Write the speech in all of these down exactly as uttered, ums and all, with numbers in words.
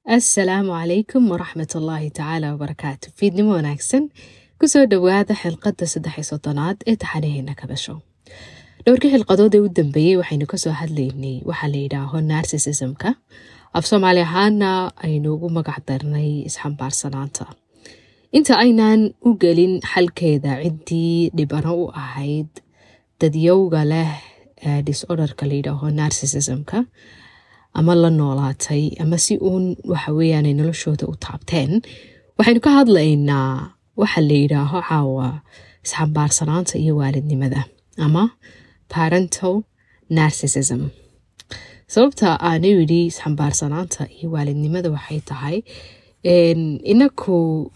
السلام عليكم ورحمة الله تعالى وبركاته. في دنمو وناكسن كسو دواada xilqada saddex iyo soddonaad ee taxanaheena kabasho. dhowrkii xilqadood ee u dambeeyay waxaynu ka soo hadlaynay waxa la yiraahdo narcissism-ka. af Soomaali ahaana aynu ugu magac darnay isxambaarsanaanta. inta aynaan u gelin xalkeeda cidii dhibano u ahayd dadyowga leh disorderka la yiraahdo narcissism-ka ama la noolaatay ama si uun waxa weeyaan ay noloshooda u taabteen, waxaynu ka hadlaynaa waxa la yiraahdo caawa isxambaarsanaanta iyo waalidnimada ama parental narcissism. sababta aan yiri isxambaarsanaanta iyo waalidnimada waxay tahay inaku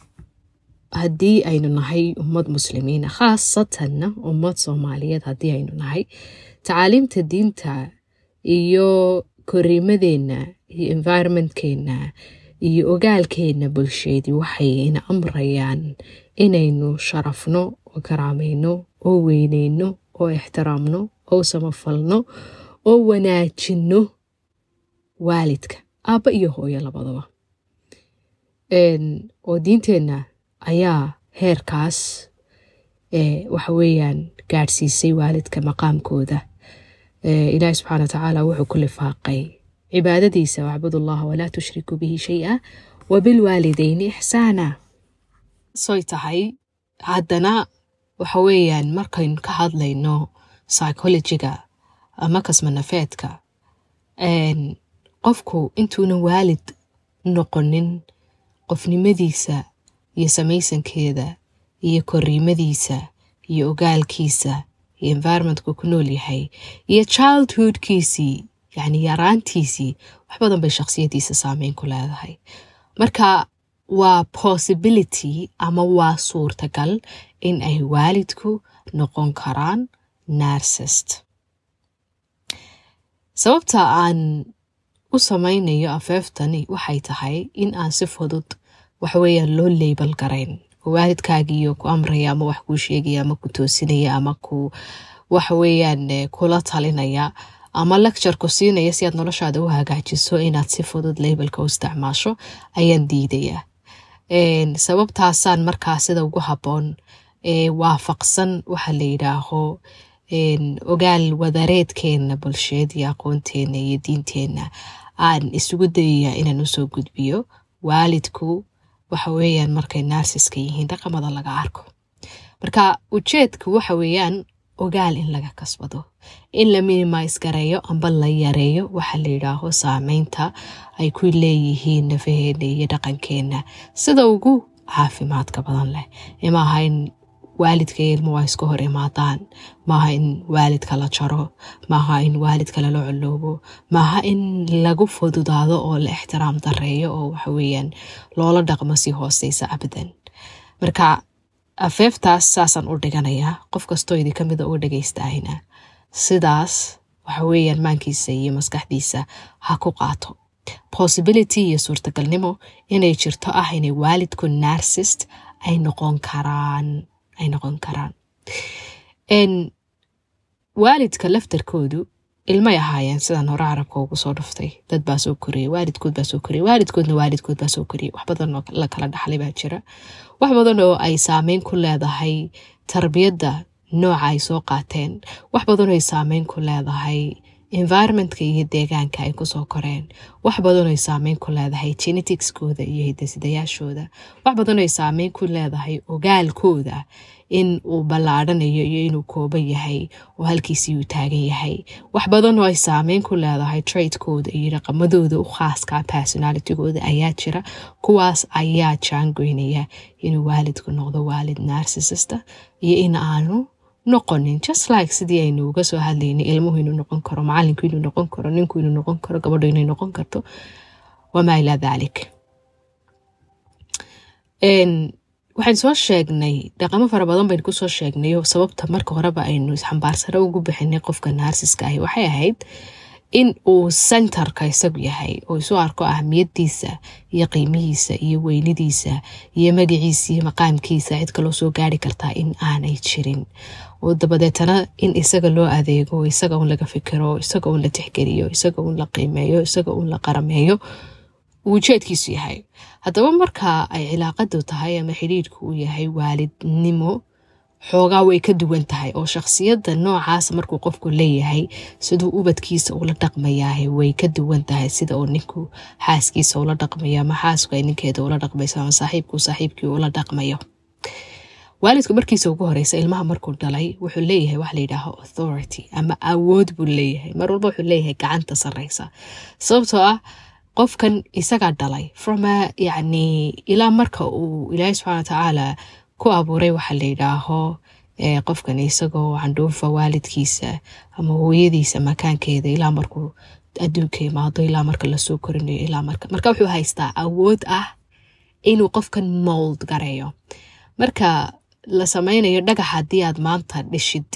haddii aynu nahay ummad muslimiin khaasatan ummad Soomaaliyeed haddii aynu nahay, tacaaliimta diinta iyo koriimadeena iyo environmentkeena iyo ogaalkeena bulsheed waxay ina amrayaan inaynu sharafno oo karaamayno oo weyneyno oo ixtiraamno oo samafalno oo wanaajino waalidka aabba iyo hooyo labadaba. een oo diinteena ayaa heerkaas ee waxa weeyaan gaarsiisay waalidka maqaamkooda. إلهي سبحانه وتعالى وحو كل فاقي عبادتي واعبدوا الله ولا تشركوا به شيئا وبالوالدين إحسانا. صويتهاي عدنا وحويا مركين كهاد لينو سايكولوجيكا أما كسمنا فاتكا أن قفكو انتو نوالد نقنن قفني مديسة يسميسن كيدا يكوري مديسة يوغال كيسا environment-ku ku nool yahay iyo childhood-kiisii yani yaraantiisii wax badan bay shakhsiyadiisa saameyn ku leedahay. marka waa possibility ama waa suurtagal in ay waalidku noqon karaan narcissist. sababta aan u samaynayo afeeftani waxay tahay in aan si fudud wax weeyaan loo label garayn waalidkaagiyo ku amraya ama wax ku sheegaya ama ku toosinaya ama ku wax weeyaan kula talinaya ama lecture ku siinaya si aad noloshaada u hagaajiso inaad si fudud labelka u isticmaasho ayaan diidaya. een sababtaasaan markaa sida ugu haboon ee waafaqsan waxa la yiraahdo een ogaal wadareedkeena bulsheed iyo aqoonteena iyo diinteena aan isugu dayaya inaan u soo gudbiyo waalidku waxa weeyaan markay narcissiska yihiin dhaqamada laga arko. marka ujeedku waxa weeyaan ogaal in laga kasbado, in la minimize gareeyo amba la yareeyo waxa la yiraahdo saameynta ay ku leeyihiin nafaheena iyo dhaqankeena sida ugu caafimaadka badan leh. ima ahayn waalidka ilmo waa isku hor imaadaan, maaha in waalidka la jaro, maaha in waalidka la coloobo, maaha in lagu fududaado oo la ixtiraam dareeyo oo waxa weeyaan loola dhaqmo si hooseysa abadan. marka afeeftaas saasan u dhiganayaa qof kastoo idin kamid ah oo dhageystayna sidaas waxa weeyaan maankiisa iyo maskaxdiisa ha ku qaato possibility iyo suurtagalnimo inay jirto ah inay waalidku narcissist ay noqon karaan ay noqon karaan. een waalidka laftarkoodu ilmay ahaayeen sidaan hore carabka ugu soo dhuftay, dad baa soo koriyay, waalidkood baa soo koriyay, waalidkoodna waalidkood baa soo koriyay. wax badan oo la kala dhaxlay baa jira, wax badan oo ay saameyn ku leedahay tarbiyadda nooca ay soo qaateen, wax badan oo ay saameyn ku leedahay environment-ka iyo deegaanka ay ku soo koreen, wax badan oo ay saameyn ku leedahay genetics-kooda iyo hiddo-sidayaashooda, wax badan oo ay saameyn ku leedahay ogaalkooda in uu ballaadhanayo iyo inuu kooban yahay oo halkiisii uu taagan yahay, wax badan oo ay saameyn ku leedahay trait-kooda iyo dhaqamadooda u khaaska personality-gooda ayaa jira. kuwaas ayaa jaangoynaya inuu waalidku noqdo waalid narcissist iyo in aanu noqonin just like sidii aynu uga soo hadlaynay ilmuhu inuu noqon karo, macallinku inuu noqon karo, ninku inuu noqon karo, gabadhu inay noqon karto wamaa ilaa dhalik. een waxaan soo sheegnay dhaqamo fara badan baynu ku soo sheegnay sababta marka horeba aynu isxambaarsano ugu bixinay qofka narcissiska ah waxay ahayd in uu centerka isagu yahay oo isu arko ahmiyadiisa iyo qiimihiisa iyo weynidiisa iyo magaciisa iyo maqaamkiisa cid kale soo gaari kartaa in aanay jirin, oo dabadeetana in isaga loo adeego, isaga uu laga fikiro, isaga uu la tixgeliyo, isaga uu la qiimeeyo, isaga uu la qarameeyo ujeedkiisu yahay. haddaba marka ay cilaaqadu tahay ama xiriirku uu yahay waalidnimo xoogaa way ka duwan tahay oo shakhsiyadda noocaas markuu qofku leeyahay siduu ubadkiisa ula dhaqmayaa way ka duwan tahay sida uu ninku xaaskiisa ula dhaqmayo ama xaasku ay ninkeeda ula dhaqmayso ama saaxiibku saaxiibkii ula dhaqmayo. waalidku markiisa ugu horeysa ilmaha markuu dhalay wuxuu leeyahay wax la yidhaaho authority ama awood buu leeyahay. mar walba wuxuu leeyahay gacanta sarreysa sababtoo ah qofkan isagaa dhalay from a yacni ilaa marka uu ilaahay subxaana watacaala ku abuuray waxa la yidhaaho ee qofkan isagoo candhuufa waalidkiisa ama hooyadiisa makaankeeda ilaa markuu adduunka imaado ilaa marka lasoo korinayo ilaa marka marka wuxuu haystaa awood ah inuu qofkan mold gareeyo. marka la sameynayo dhagax haddii aad maanta dhishid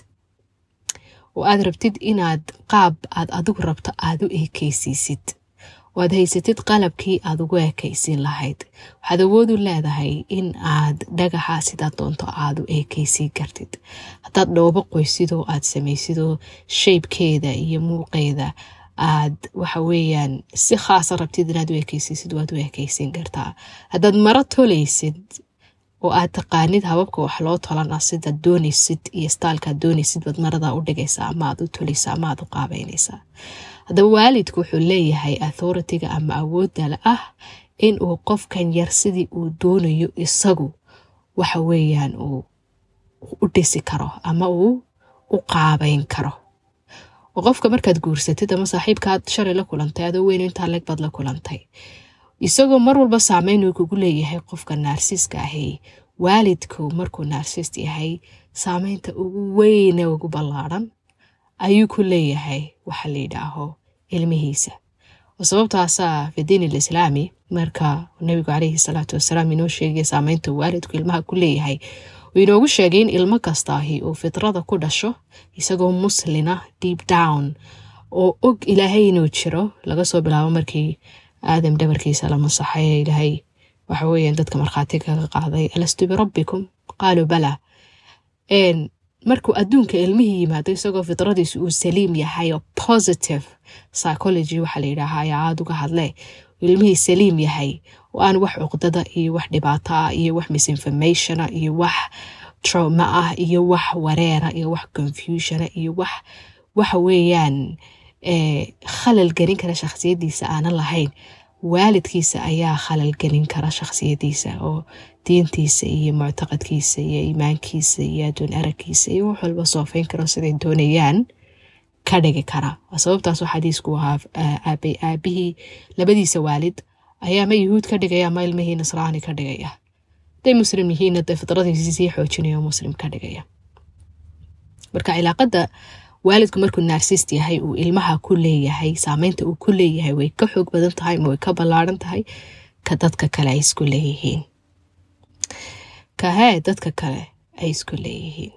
oo aad rabtid inaad qaab aad adigu rabto aad u ekeysiisid oo aad haysatid qalabkii aad ugu ekeysiin lahayd waxaad awood u leedahay in aad dhagaxa sidaa doonto aad u ekeysiin kartid. haddaad dhoobo qoysidoo aad samaysidoo shaybkeeda iyo muuqeeda aad waxa weeyaan si khaasa rabtid inaad u ekeysiisid waad u ekeysiin kartaa. haddaad maro tolaysid oo aad taqaanid hababka wax loo tolana sida doonaysid iyo staalkaad doonaysid baad marada u dhigaysaa ama aad u tolaysaa ama aad u qaabeynaysaa. haddaba waalidku wuxuu leeyahay authority-ga ama awoodda ah in uu qofkan yar sidii uu doonayo isagu waxa weeyaan uu u dhisi karo ama uu u qaabeyn karo. oo qofka markaad guursatid ama saaxiibkaad shalay la kulantay adoo weyn intaa leeg baad la kulantay isagoo mar walba saameyn uu kugu leeyahay qofka naarsiska ahi waalidku markuu narsist yahay saameynta ugu weyn ee ugu ballaaran ayuu ku leeyahay waxa la yidhaaho ilmihiisa. sababtaasa fi diin al-islaami marka nabigu calayhi salaatu wasalaam inoo sheegay saameynta waalidku ilmaha ku leeyahay uu inoogu sheegay in ilmo kastaahi uu fitrada ku dhasho isagoo muslina deep down oo og ilaahay inuu jiro laga soo bilaabo markii aadam dhabarkiisa la masaxay ilaahay waxa weeyaan dadka markhaati kaga qaaday alastu birabbikum qaaluu bala. een markuu adduunka ilmihii yimaado isagoo fitradiisu uu saliim yahay oo positive psychology waxa la yidhaahaa ayaa aad uga hadle ilmihii saliim yahay oo aan wax cuqdada iyo wax dhibaato ah iyo wax misinformation ah iyo wax trauma ah iyo wax wareera iyo wax confusion ah iyo wax waxa weeyaan ee khalal gelin kara shakhsiyadiisa aan lahayn waalidkiisa ayaa khalal gelin kara shakhsiyadiisa oo diintiisa iyo muctaqadkiisa iyo iimaankiisa iyo adduun aragkiisa iyo wax walba soofeyn karo siday doonayaan ka dhigi kara. sababtaas oo xadiisku ahaa aabay aabihii labadiisa waalid ayaa ma yuhuud ka dhigaya ama ilmihii nasraani ka dhigaya day muslim yihiin day fitradiisa sii xoojinaya muslim ka dhigaya. marka cilaaqada waalidku markuu narsist yahay uu ilmaha ku leeyahay saameynta uu ku leeyahay way ka xoog badan tahay ma way ka ballaaran tahay ka dadka kale ay isku leeyihiin ka hay dadka kale ay isku leeyihiin.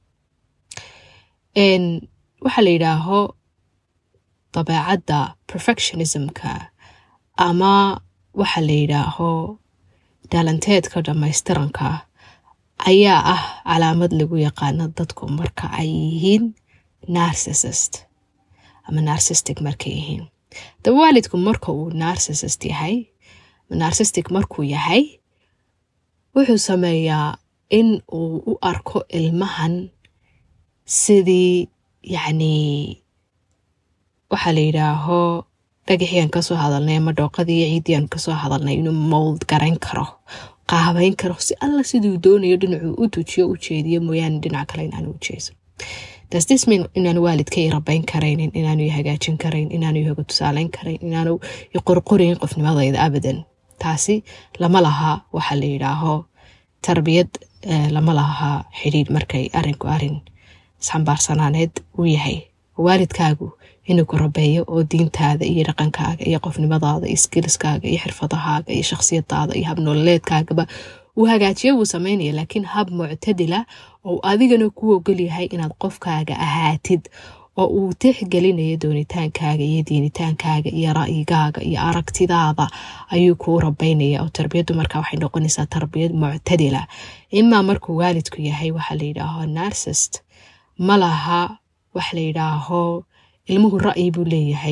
een waxa la yidhaaho dabeecadda perfectionismka ama waxa la yidhaaho dhalanteedka dhamaystiranka ayaa ah calaamad lagu yaqaano dadku marka ay yihiin narcissist ama narcissistic markay yihiin. daba waalidku marka uu narcissist yahay narcissistic markuu yahay wuxuu sameeyaa in uu u arko ilmahan sidii yacni waxa la yidhaaho dhagaxiyaan kasoo hadalnay ama dhooqadii ciidiyaan kasoo hadalnay inuu mold garan karo qaabeyn karo si alla siduu doonayo dhinacuu u tujiyo u jeediyo mooyaane dhinac kale inaanu u jeeso. does this mean inaanu waalidkay rabayn karaynin inaanu hagaajin karayn inaanu haga tusaaleyn karayn inaanu qorqorayn qofnimadayda abadan? taasi lama laha waxa la yidhaaho tarbiyad lama laha xiriir markay arinku arin isxambaarsanaaneed u yahay. waalidkaagu inuu ku rabeeyo oo diintaada iyo dhaqankaaga iyo qofnimadaada iyo skillskaaga iyo xirfadahaaga iyo shakhsiyadaada iyo habnololeedkaagaba uu hagaajiyo wuu sameynaya laakiin hab muctadila oo adigana ku ogol yahay inaad qofkaaga ahaatid oo uu tixgelinayo doonitaankaaga iyo diinitaankaaga iyo ra'yigaaga iyo aragtidaada ayuu kuu rabeynaya. oo tarbiyadu markaa waxay noqonaysaa tarbiyad muctadila. imaa markuu waalidku yahay waxa la yidhaaho narcissist ma laha waxa la yidhaaho ilmuhu ra'yi buu leeyahay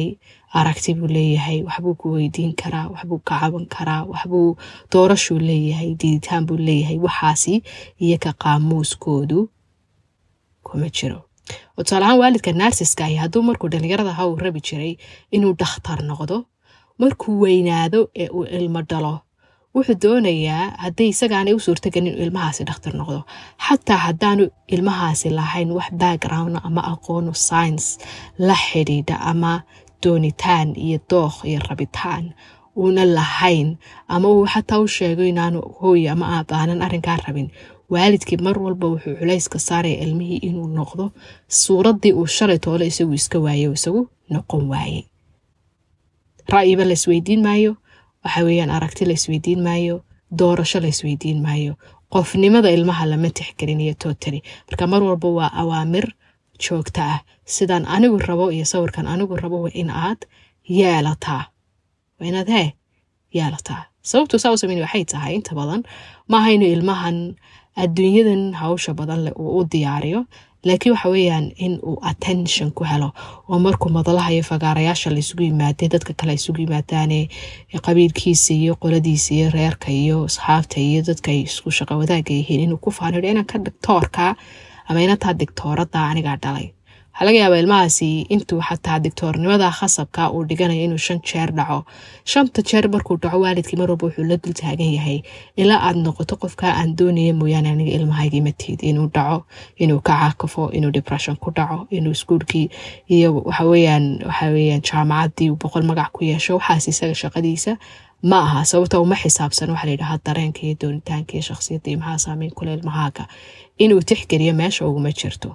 aragti buu leeyahay, waxbuu ku weydiin karaa, waxbuu ka caban karaa, waxbuu doorashuu leeyahay, diiditaan buu leeyahay. waxaasi iyo ka qaamuuskoodu kuma jiro. oo tusaale ahaan waalidka narcissiska ah hadduu markuu dhalinyarada ha uu rabi jiray inuu dhakhtar noqdo, markuu weynaado ee uu ilmo dhalo wuxuu doonayaa hadday isagaanay u suurtagelin inuu ilmahaasi dhakhtar noqdo, xataa haddaanu ilmahaasi lahayn wax background ama aqoonu science la xidhiidha ama doonitaan iyo dookh iyo rabitaan uuna lahayn, ama uu xataa u sheego inaanu hooy ama aabaanan arrinkaa rabin, waalidkii mar walba wuxuu culayska saaraya ilmihii inuu noqdo suuraddii uu shalay toole isagu iska waayo isagu noqon waaye. ra'yiba la isweydiin maayo, waxa weeyaan aragti la isweydiin maayo, doorasho la isweydiin maayo, qofnimada ilmaha lama tixgelinayo totally. marka mar walba waa awaamir joogta ah, sidaan anigu rabo iyo sawirkan anigu rabo waa in aad yeelataa, waa inaad hee yeelataa. sababtu saa u sameyn waxay tahay inta badan maaha inuu ilmahan adduunyadan hawsha badan leh uu u diyaariyo, laakiin waxa weeyaan in uu attention ku helo, oo markuu madalaha iyo fagaarayaasha la isugu yimaadee dadka kale isugu yimaadaane qabiilkiisa iyo qoladiisa iyo reerka iyo asxaabta iyo dadka ay isku shaqo wadaaga yihiin inuu ku faaniyo inaan ka doctorka ama inaad doctorada aniga dhalay. waxaa laga yaabaa ilmahaasi intuu xataa doctornimada khasabka uu dhiganayo inuu shan jeer dhaco, shanta jeer markuu dhaco waalidkii mar walba wuxuu la dul taagan yahay ilaa aad noqoto qofka aan doonaya mooyaane aniga ilmahaygii matiid, inuu dhaco, inuu ka caakafo, inuu depression ku dhaco, inuu iskuulkii iyo waxa weeyaan waxa weeyaan jaamacaddii boqol magac ku yeesho. waxaas isaga shaqadiisa ma aha, sababta uma xisaabsan waxa la yidhaahdaa dareenka iyo doonitaanka iyo shakhsiyadda iyo maxaa saameyn ku leh ilmahaaga inuu tixgeliyo meesha uguma jirto.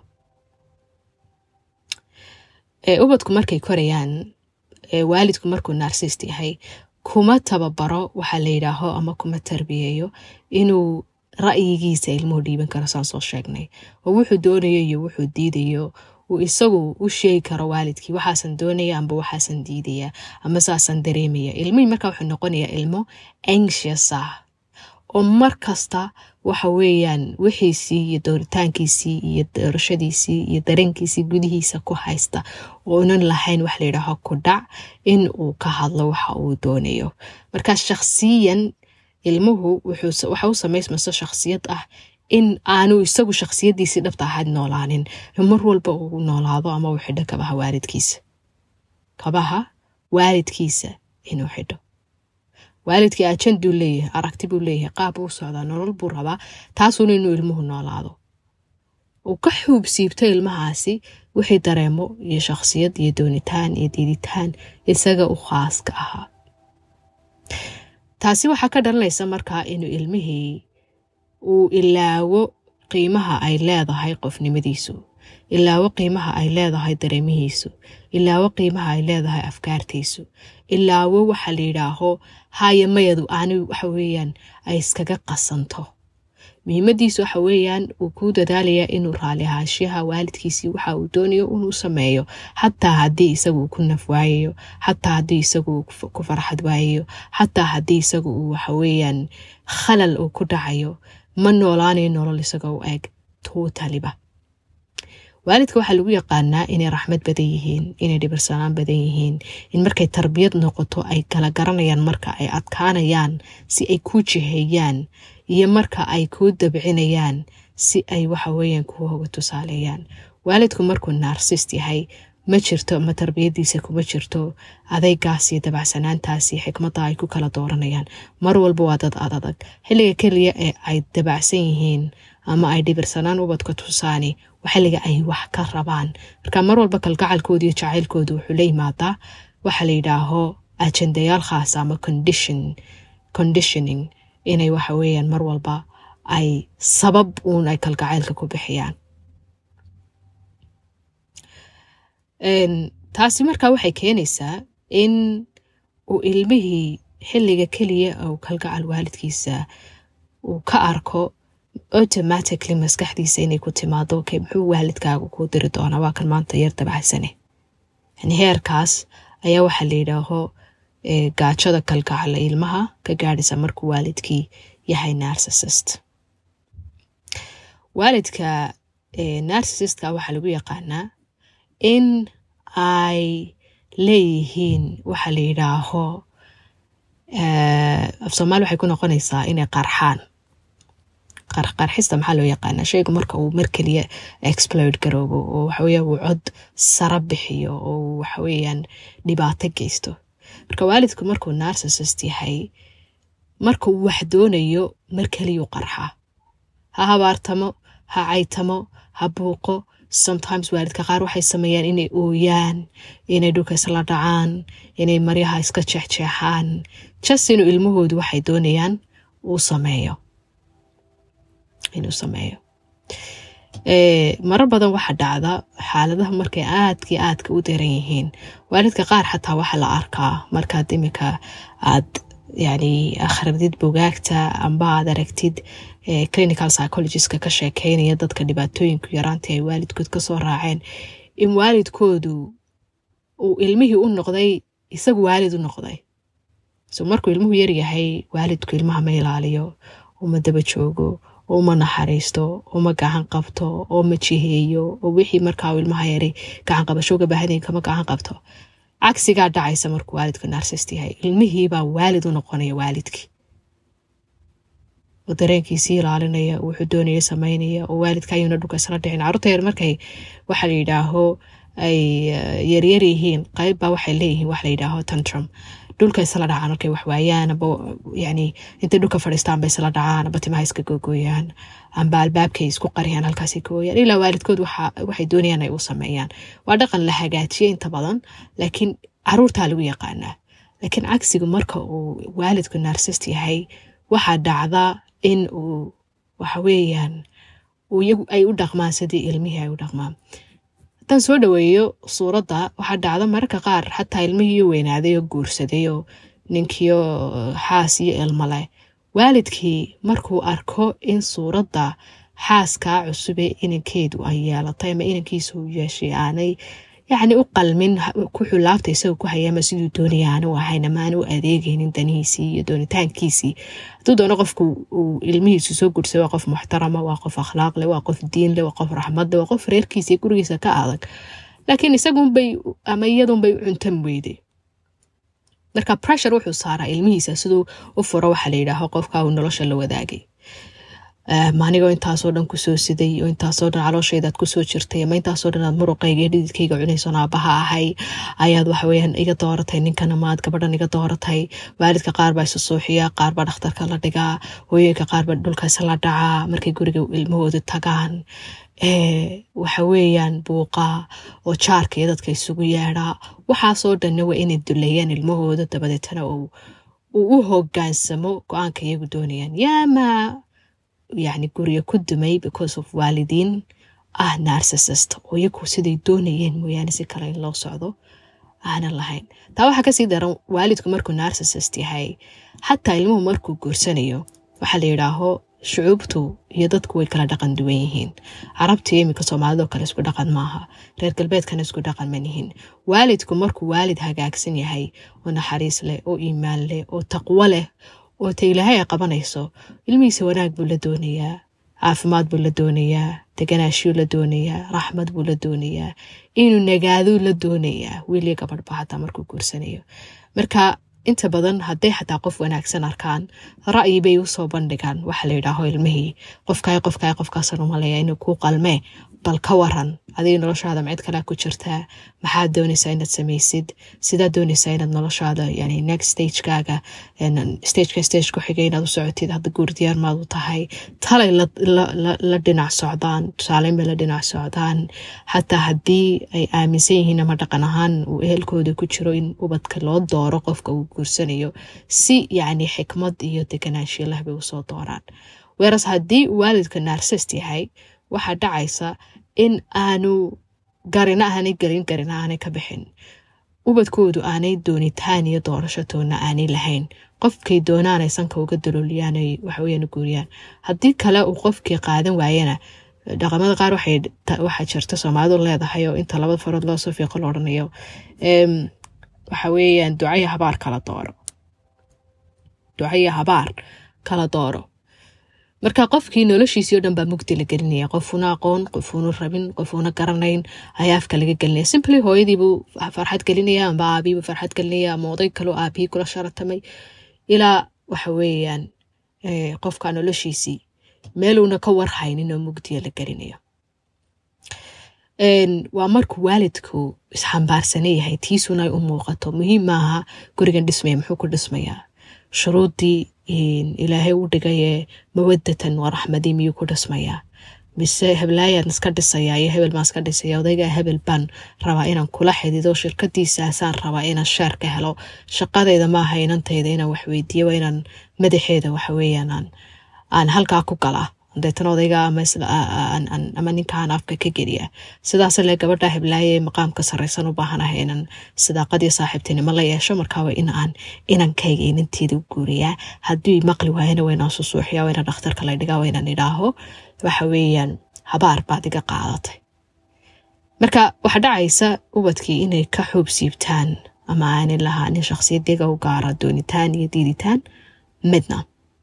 ubadku markay korayaan, waalidku markuu narsist yahay kuma tababaro waxa la yidhaaho ama kuma tarbiyeeyo inuu ra'yigiisa ilmuhu dhiiban karo saan soo sheegnay, oo wuxuu doonayo iyo wuxuu diidayo uu isagu u sheegi karo waalidkii waxaasan doonaya amba waxaasan diidaya ama saasan dareemaya. ilmihii markaa wuxuu noqonayaa ilmo anxious ah oo mar kasta waxa weeyaan wixiisii iyo dooritaankiisii iyo doorashadiisii iyo dareenkiisii gudihiisa ku haysta oo unan lahayn wax la yidhaaho ku dhac in uu ka hadlo waxa uu doonayo. markaa shakhsiyan ilmuhu wuxuu waxa u samaysmayso shakhsiyad ah in aanu isagu shakhsiyadiisii dhabta ahayd noolaanin, mar walba uu noolaado ama uu xidho kabaha waalidkiisa kabaha waalidkiisa inuu xidho. waalidkii ajanduu leeyahay, aragti buu leeyahay, qaab buu socdaa, nolol buu rabaa, taasuuna inuu ilmuhu noolaado. uu ka xuub siibto ilmahaasi wixii dareemo iyo shakhsiyad iyo doonitaan iyo diiditaan isaga u khaaska ahaa. taasi waxaa ka dhalanaysa markaa inuu ilmihii uu ilaawo qiimaha ay leedahay qofnimadiisu, ilaawo qiimaha ay leedahay dareemihiisu, ilaawo qiimaha ay leedahay afkaartiisu, ilaawo waxa la yidhaaho haya mayadu aani waxa weeyaan ay iskaga qasanto. muhiimadiisu waxa weeyaan uu ku dadaalaya inuu raali ahaashiyaha waalidkiisii waxa uu doonayo inuu sameeyo, xataa haddii isagu ku naf waayayo, xataa haddii isagu ku farxad waayayo, xataa haddii isagu uu waxa weeyaan khalal uu ku dhacayo, ma noolaanayo nolol isaga u eg totaliba. waalidka waxaa lagu yaqaanaa inay raxmad badan yihiin, inay dhibirsanaan badan yihiin, in markay tarbiyad noqoto ay kala garanayaan marka ay adkaanayaan si ay ku jiheeyaan iyo marka ay ku dabcinayaan si ay waxa weeyaan ku hoga tusaaleeyaan. waalidku markuu narsist yahay ma jirto ma tarbiyadiisa kuma jirto adaygaas iyo dabacsanaantaas iyo xikmadda ay ku kala dooranayaan. mar walba waa dad adag. xilliga keliya ee ay dabacsan yihiin ama ay dhibirsanaan ubadka tusaani xilliga ay wax ka rabaan. marka mar walba kalgacalkooda iyo jacaylkooda wuxuu la yimaadaa waxa la yidhaaho ajendayaal khaas ama condition conditioning, inay waxa weeyaan mar walba ay sabab uun ay kalgacaylka ku bixiyaan. taasi markaa waxay keenaysaa in uu ilmihii xilliga keliya uu kalgacal waalidkiisa uu ka arko automatically maskaxdiisa inay ku timaado okay muxuu waalidkaagu ku diri doonaa, waa kan maanta yar dabacsane. yani heerkaas ayaa waxaa la yidhaaho gaajada kalgacala ilmaha ka gaadhaysa markuu waalidkii yahay narcissist. waalidka narcissistka waxaa lagu yaqaanaa in ay leeyihiin waxa la yidhaaho af Soomaali waxay ku noqonaysaa inay qarxaan. qarxista maxaa loo yaqaanaa shaygu marka uu mar kaliya explode garoobo oo waxa weeyaan uu cod sara bixiyo oo waxa weeyaan dhibaato geysto. marka waalidku markuu narcissist yahay marka uu wax doonayo mar kaliya uu qarxa, ha habaartamo, ha caytamo, ha buuqo. sometimes waalidka qaar waxay sameeyaan inay ooyaan, inay dhulka isla dhacaan, inay maryaha iska jeexjeexaan, just inuu ilmahoodu waxay doonayaan uu sameeyo inuu sameeyo. ee marar badan waxa dhacda xaaladaha markay aadkii aadka u daran yihiin waalidka qaar xataa waxa la arkaa markaad imika aad yani akhridid bugaagta amba aad aragtid clinical psychologist ka sheekeynaya dadka dhibaatooyinku yaraanta ay waalidkood ka soo raaceen in waalidkoodu uu ilmihii u noqday isagu waalid u noqday. so markuu ilmuhu yar yahay waalidku ilmaha ma ilaaliyo, uma daba joogo, uma naxariisto, uma gacan qabto, uma jiheeyo, oo wixii markaa ilmaha yari gacan qabashooga baahanay kama gacan qabto. cagsiga dhacaysa markuu waalidku narcissist yahay ilmihii baa waalid u noqonaya waalidkii, oo dareenkiisii ilaalinaya, wuxuu doonaya sameynaya, oo waalidka ayuuna dhulka isla dhicin. carruurta yar markay waxa la yidhaaho ay yaryar yihiin qayb baa waxay leeyihiin waxa la yidhaaho tantrum, dhulka isla dhacaan markay wax waayaan aba yani intay dhulka fadhiistaan bay isla dhacaan aba timaha iska googooyaan amba albaabkay isku qariyaan halkaasi ka ooyaan ilaa waalidkood waxa waxay doonayaan ay u sameeyaan. waa dhaqan la hagaajiyo inta badan laakiin carruurta lagu yaqaanaa. laakiin cagsigu marka uu waalidku narcissist yahay waxa dhacda in uu waxa weeyaan uu iyagu ay u dhaqmaan sidii ilmihii ay u dhaqmaan. haddaan soo dhaweeyo suuradda waxaa dhacda mararka qaar xataa ilmihii weynaaday oo guursaday oo ninkiyo xaas iyo ilmo leh waalidkii markuu arko in suuradda xaaskaa cusube inankeedu ay yeelatay ama inankiisa uu yeeshay aanay yacni u qalmin ku xulaabta isagoo ku hayama siduu doonaya aanu ahayn ama aanu adeegaynin danihiisii iyo doonitaankiisii. hadduu doono qofku uu ilmihiisu soo guursay waa qof muxtarama, waa qof akhlaaq leh, waa qof diin leh, waa qof raxmad leh, waa qof reerkiisa iyo gurigiisa ka adag, laakiin isagunbay ama iyadunbay u cuntan weyday. marka pressure wuxuu saaraa ilmihiisa siduu u furo waxa la yidhaaho qofka uu nolosha la wadaagay. maanigoo intaasoo dhan kusoo siday oo intaasoo dhan calooshaydaad kusoo jirtay ama intaasoo dhan aad muruqayga iyo dhididkayga cunaysoon aabaha ahay ayaad waxa weeyaan iga dooratay ninkan ama aad gabadhan iga dooratay. waalidka qaar baa isu suuxiya, qaar baa dhakhtarka la dhigaa, hooyooyinka qaar baa dhulka isla dhacaa markay guriga ilmahooda tagaan. waxa weeyaan buuqa oo jaarka iyo dadka isugu yeedhaa. waxaasoo dhanna waa inay duleeyaan ilmahooda dabadeetana uu u hogaansamo go-aanka iyagu doonayaan. yaama يعني guriga ku dumay because of waalidiin ah narcissist oo iyagu siday doonayeen mooyaane si kale in loo socdo aanan lahayn. taa waxaa kasii daran waalidku markuu narcissist yahay xataa ilmuhu markuu guursanayo waxaa la yidhaaho shucuubtu iyo dadku way kala dhaqan duwan yihiin. carabta iyo imika soomaalidoo kale isku dhaqan maaha, reer galbeedkana isku dhaqan ma yihiin. waalidku markuu waalid hagaagsan yahay oo naxariis leh oo iimaan leh oo taqwo leh oo ta ilaahay ay qabanayso ilmihiisa wanaag buu la doonayaa, caafimaad buu la doonayaa, deganaashiyu la doonayaa, raxmad buu la doonayaa, inuu nagaaduu la doonayaa wiil iyo gabadh ba hataa markuu guursanayo. marka inta badan hadday xataa qof wanaagsan arkaan ra'yi bay u soo bandhigaan waxa la yidhaaho ilmihii qofkaay qofkaay qofkaasan u maleeya inuu kuu qalmee bal ka waran adiga noloshaada mid kale ku jirtaa, maxaad doonaysaa inaad samaysid, sidaad doonaysaa inaad noloshaada yani next stagekaaga stageka stage ku xigay inaad u socotid, hadda guur diyaar maad u tahay. talay la dhinac socdaan, tusaaleyn bay la dhinac socdaan. xataa haddii ay aaminsan yihiin ama dhaqan ahaan uu ehelkooda ku jiro in ubadka loo dooro qofka uu guursanayo si yani xikmad iyo deganaanshiyo leh bay usoo dooraan. whereas haddii waalidka narcissist yahay waxaa dhacaysa in aanu garina aanay gelin garina aanay ka bixin, ubadkoodu aanay doonitaan iyo doorashatoona aanay lahayn. qofkay doonaan ay sanka uga dalooliyaan ay waxaweyaan guuriyaan. haddii kale uu qofkii qaadan waayana dhaqamada qaar waxay waxaa jirta Soomaalidu leedahay oo inta labada farood loo soo fiiqo la oranayo em waxa weeyaan ducaya habaar kala dooro ducaya habaar kala dooro marka qofkii noloshiisii oo dhan baa mugdi la gelinaya, qofuna aqoon, qofuna rabin, qofuna garanayn ayaa afka laga gelinaya. Simply hooyadiibu farxad gelinaya ama aabiibu farxad gelinaya ama oday kale oo aabihii kula sharatamay ilaa waxa weeyaan qofka noloshiisii meeluuna ka warhaynin oo mugdiya la gelinayo. waa markuu waalidku isxambaarsan yahay tiisuna ay u muuqato. muhiim maaha gurigan dhismaya muxuu ku dhismayaa, shuruudii ilaahay u dhigay mawadatan wa raxmadii miyuu ku dhismayaa, mise heblaayaan iska dhisayaa iyo hebel maan iska dhisaya, odaygaa hebel baan rabaa inaan kula xidido, shirkadiisaasaan rabaa inaan sheer ka helo, shaqadayda maaha inantayda inaan wax weydiiyo, waa inaan madaxeeda waxa weeyaan aan aan halkaa ku galaa deetan odayga ama ama ninkaan afka ka geliya. sidaas le gabadha heblaaye maqaamka sareysan u baahanahay inaan sadaaqadii saaxiibtinimo la yeesho, markaa waa in aan inankayga inanteeda u guuriyaa. haddii maqli waayana waa inaan susuuxiya, waa inaan dhakhtarka la dhigaa, waa inaan idhaaho waxa weeyaan habaar baad iga qaadatay. marka waxa dhacaysa ubadkii inay ka xuub siibtaan ama aanay lahaanin shakhsiyadiga u gaara doonitaan iyo diiditaan midna.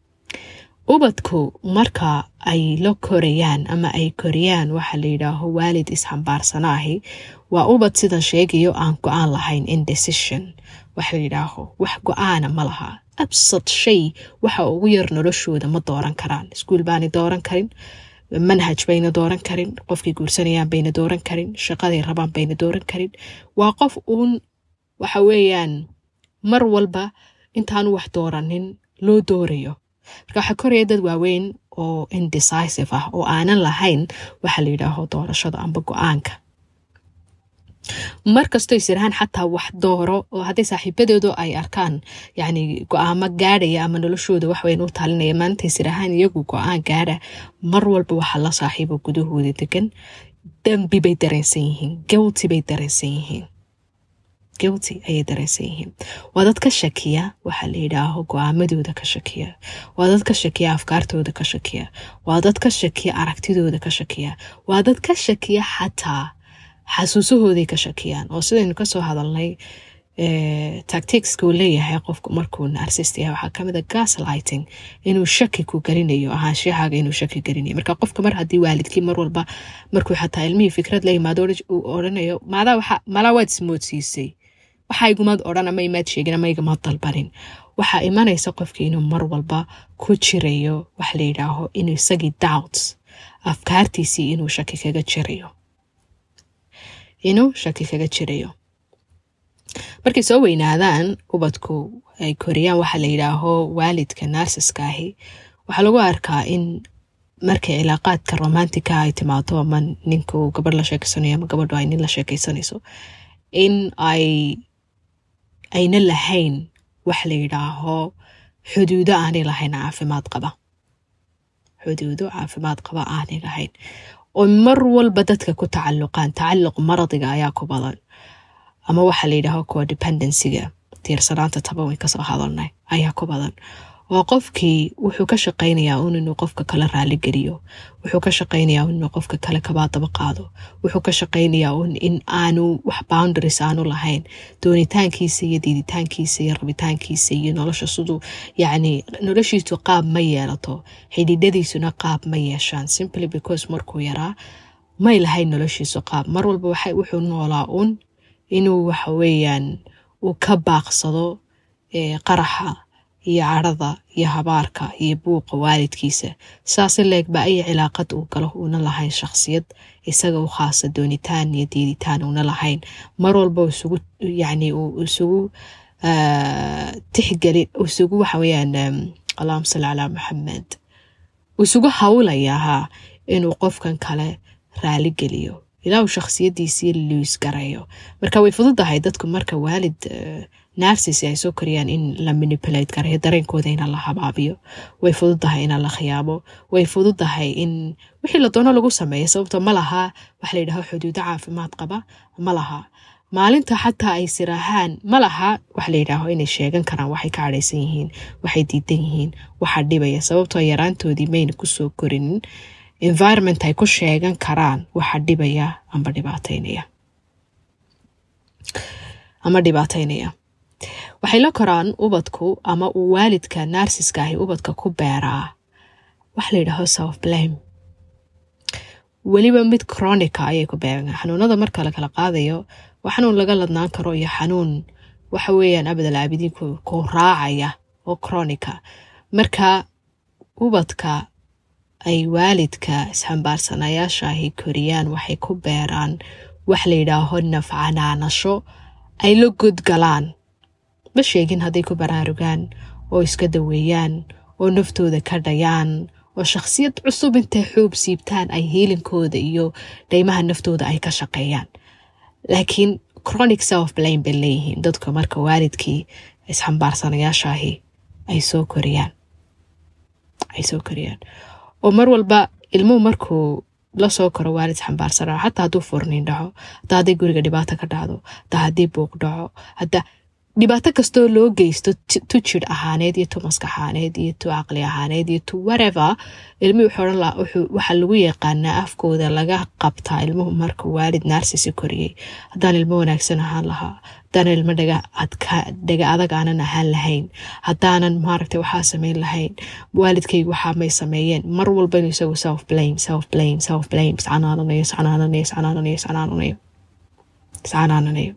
ubadku marka ay la korayaan ama ay koriyaan waxa la yidhaaho waalid isxambaarsanaahi, waa ubad sidan sheegayo aan go-aan lahayn, indecision waxa la yidhaaho, wax go-aana ma laha. absad shay waxa ugu yar noloshooda ma dooran karaan. iskuul baanay dooran karin, manhaj bayna dooran karin, qofkii guursanayaan bayna dooran karin, shaqaday rabaan bayna dooran karin. waa qof uun waxa weeyaan mar walba intaanu wax dooranin loo doorayo. marka waxa koraya dad waaweyn oo indecisive ah oo aanan lahayn waxa la yidhaaho doorashada amba go-aanka. markastoo isirahaan xataa wax dooro, oo hadday saaxiibadoodu ay arkaan yani go-aamo gaadhaya ama noloshooda wax weyn u talinaya, maanta isirahaan iyagu go-aan gaadha, mar walba waxa la saaxiibo gudahooda degan dambi bay dareensan yihiin, guilty bay dareensan yihiin guilty ayay dareensan yihiin. waa dad ka shakiya waxa la yidhaaho go-aamadooda ka shakiya, waa dad ka shakiya afkaartooda ka shakiya, waa dad ka shakiya aragtidooda ka shakiya, waa dad ka shakiya xataa xasuusahooday ka shakiyaan. oo sidaynu kasoo hadalnay tacticsku leeyahay qofku markuu narcissist yahay waxaa kamid a gaslighting, inuu shaki ku gelinayo ahaanshahaaga, inuu shaki gelinayo. marka qofka mar haddii waalidkii mar walba markuu xataa ilmihii fikrad la yimaado uu odhanayo maadaa waxa malaa waad ismoodsiisay, waxa igumaad odhan ama imaad sheegin ama igamaad dalbanin, waxaa imanaysa qofkii inuu mar walba ku jirayo waxa la yidhaaho inuu isagii doubts, afkaartiisii inuu shaki kaga jirayo inuu shaki kaga jirayo. markay soo weynaadaan ubadku ay koriyaan waxa la yidhaaho waalidka narcissiska ahi, waxaa lagu arkaa in markay cilaaqaadka romantika ay timaado ama ninku gabadh la sheekeysanayo ama gabadhu ay nin la sheekeysanayso, in ay ayna lahayn waxa la yidhaaho xuduudo aanay lahayn caafimaad qaba xuduudo caafimaad qaba aanay lahayn oo mar walba dadka ku tacalluqaan. tacalluq maradiga ayaa ku badan, ama waxa la yidhaaho codependency-ga, tiirsanaanta tabaweyn kasoo hadalnay ayaa ku badan. oo qofkii wuxuu ka shaqaynayaa un inuu qofka kale raali geliyo, wuxuu ka shaqaynayaa un inuu qofka kale kabaadaba qaado, wuxuu ka shaqaynayaa un in aanu wax boundaries aanu lahayn, doonitaankiisa iyo diiditaankiisa iyo rabitaankiisa iyo nolosha siduu yacni noloshiisu qaab ma yeelato, xidhiidhadiisuna qaab ma yeeshaan, simply because markuu yaraa may lahayn noloshiisu qaab. mar walba waxay wuxuu noolaa un inuu waxa weeyaan uu ka baaqsado qaraxa iyo carada iyo habaarka iyo buuqa waalidkiisa. saas leeg ba ay cilaaqad uu galo una lahayn shakhsiyad isaga u khaasa, doonitaan iyo diiditaan una lahayn. mar walba isugu yacni uu isugu tixgeli isugu waxa weeyaan allahumma salli ala muhammad isugu hawlayaa inuu qofkan kale raali geliyo ilaa uu shakhsiyadiisii luus garayo. marka way fududahay dadku marka waalid narcissist ay soo koriyaan in la manipulate garayo dareenkooda in la habaabiyo, way fududahay in la khiyaabo, way fududahay in wixii la doono lagu sameeyo, sababtoo ma laha waxa la yidhaaho xuduudo caafimaad qaba, ma laha maalinta xataa ay sirahaan, ma laha waxa la yidhaaho inay sheegan karaan waxay ka cadhaysan yihiin, waxay diidan yihiin, waxa dhibaya, sababtoo yaraantoodii mayna kusoo korinin environment ay ku sheegan karaan waxa dhibaya amba dhibaataynaya ama dhibaataynaya. waxay la koraan ubadku ama uu waalidka narcissiska ahi ubadka ku beeraa wax la yidhaaho self blame weliba mid chronic ayay ku beegan xanuunada marka la kala qaadayo waa xanuun laga ladnaan karo iyo xanuun waxa weeyaan abadal caabidin ku ku raacaya oo chronic marka ubadka ay waalidka isxambaarsanayaasha ay koriyaan waxay ku beeraan wax la yidhaaho nafcanaanasho ay la gudgalaan ma sheegin hadday ku baraarugaan oo iska daweeyaan oo naftooda ka dhayaan oo shakhsiyad cusub intay xuub siibtaan ay heelinkooda iyo dhaymaha naftooda ay ka shaqeeyaan laakiin chronic self blame bay leeyihiin dadka marka waalidkii isxambaarsanayaashaahi ay soo koriyaan ay soo koriyaan oo mar walba ilmuhu markuu la soo koro waalid xambaarsanaa xataa hadduu furniin dhaco hataa hadday guriga dhibaato ka dhacdo hataa haddii buuq dhaco hataa dhibaato kastoo loo geysto tu jir ahaaneed iyo tu maskaxaaneed iyo tu caqli ahaaneed iyo tu whatever ilmuhu wuxuu la waxa lagu yaqaanaa afkooda laga qabtaa ilmuhu marka waalid narsisi koriyay haddaan ilmo wanaagsan ahaan lahaa haddaan ilmo dhaga adka dhaga adag aanan ahaan lahayn haddaanan maaragtay waxaa samayn lahayn waalidkaygu waxaa may sameeyeen mar walba inuu isagu self blame self blame self blame iscanaananayo iscanaananayo iscanaananayo iscanaananayo iscanaananayo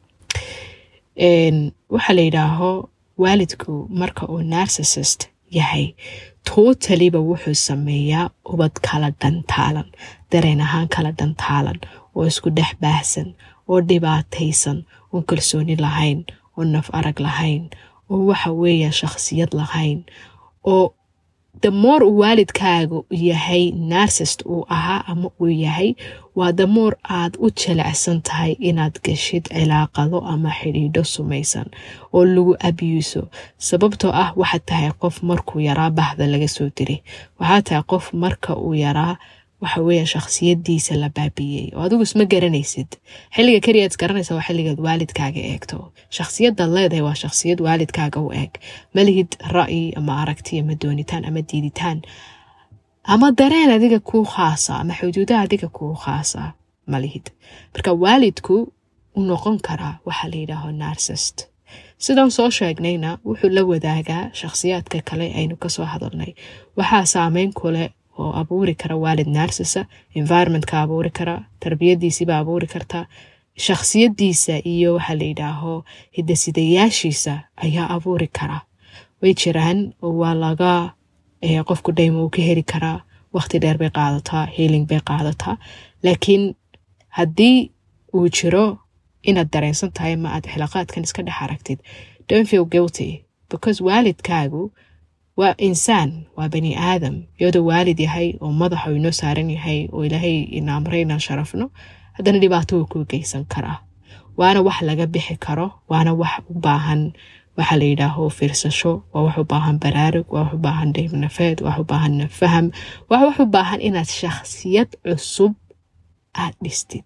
waxa la yidhaaho waalidku marka uu narcissist yahay totaliba wuxuu sameeyaa ubad kala dhantaalan dareen ahaan kala dhantaalan oo isku dhex baahsan oo dhibaataysan oo kalsooni lahayn oo naf arag lahayn oo waxa weeya shakhsiyad lahayn oo the more waalidkaagu yahay narcissist uu ahaa ama uu yahay waa the more aad u jilicsan tahay inaad gashid cilaaqado ama xidhiidho sumaysan oo lagu abuuso sababtoo ah waxaad tahay qof markuu yaraa bahda laga soo diray waxaad tahay qof marka uu yaraa waxa weeya shakhsiyadiisa la baabiyay oo adigu isma garanaysid xilliga kaliya aad garanaysa waa xilligaad waalidkaaga eegto shakhsiyadda leedahay waa shakhsiyad waalidkaaga u eeg malihid ra'yi ama aragti ama doonitaan ama diiditaan ama dareen adiga kuu khaasa ama xuduudaha adiga kuu khaasa malihid marka waalidku u noqon karaa waxa la yidhaaho narcissist sidaan soo sheegnayna wuxuu la wadaagaa shakhsiyaadka kale aynu ka soo hadalnay waxaa saameyn ku leh oo abuuri kara waalid narsisa environmentka abuuri kara tarbiyadiisiiba abuuri karta shakhsiyadiisa iyo waxa la yidhaaho hidasidayaashiisa ayaa abuuri kara way jiraan oo waa laga qofku dhaymo uu ka heli karaa waqti dheer bay qaadataa healing bay qaadataa laakiin haddii uu jiro inaad dareensan tahay ma aad xilaqaadkan iska dhex aragtid don't feel guilty because waalidkaagu waa insaan waa bani aadam iyadoo waalid yahay oo madaxa inoo saaran yahay oo ilaahay ina amray inaan sharafno haddana dhibaato uu ku geysan karaa waana wax laga bixi karo waana wax u baahan waxa la yidhaaho fiirsasho waa wax u baahan baraarug waa wax u baahan dhaymanafeed waa wax u baahan faham waa wax u baahan inaad shakhsiyad cusub aad dhistid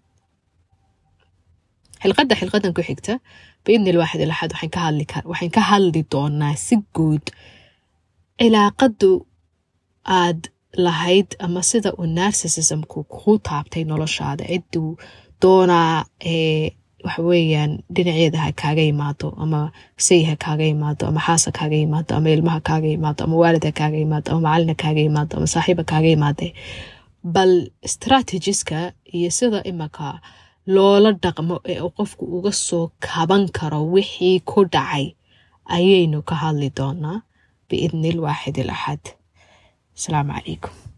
xilqadda xilqadan ku xigta biidni lwaaxid ilaxad waxaan ka hadli kar waxaan ka hadli doonaa si guud cilaaqadu aad lahayd ama sida uu narcissismku ku taabtay noloshaada ciduu doonaa ee waxa weeyaan dhinaceeda ha kaaga yimaado ama say ha kaaga yimaado ama xaasa kaaga yimaado ama ilmaha kaaga yimaado ama waalid ha kaaga yimaado ama macallin ha kaaga yimaado ama saaxiib ha kaaga yimaade bal strategiska iyo sida imaka loola dhaqmo ee uu qofku uga soo kaban karo wixii ku dhacay ayaynu ka hadli doonaa بإذن الواحد الأحد. السلام عليكم.